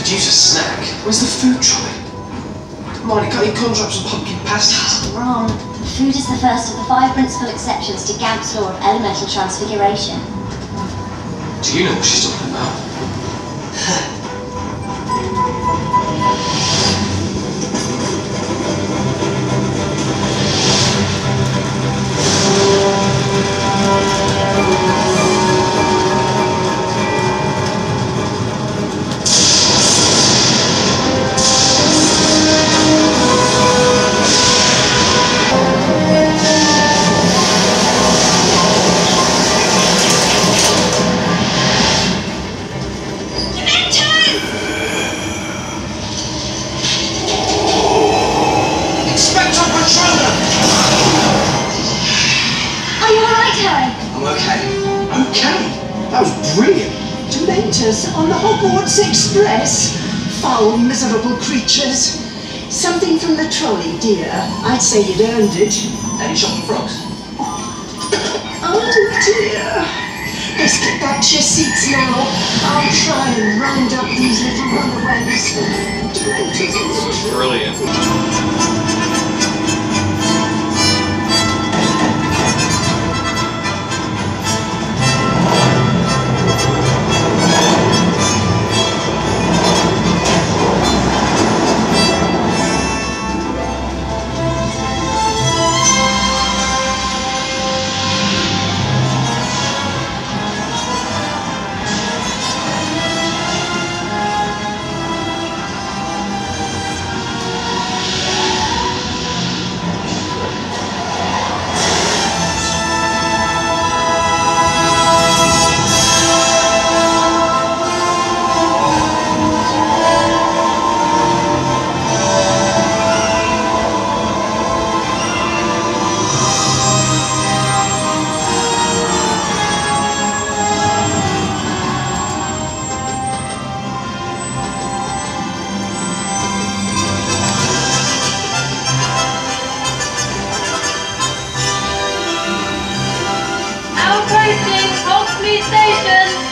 could use a snack. Where's the food trolley? Marnie, can't you conjure up some pumpkin pasties? Wrong. Food is the first of the 5 principal exceptions to Gamp's law of elemental transfiguration. Do you know what she's talking about? That was brilliant. Dementors on the Hogwarts Express. Foul, miserable creatures. Something from the trolley, dear. I'd say you'd earned it. Any shopping frogs? Oh, dear. Let's get back to your seats now. I'll try and round up these little runaways. This was brilliant. Approaching Hogsmeade Station.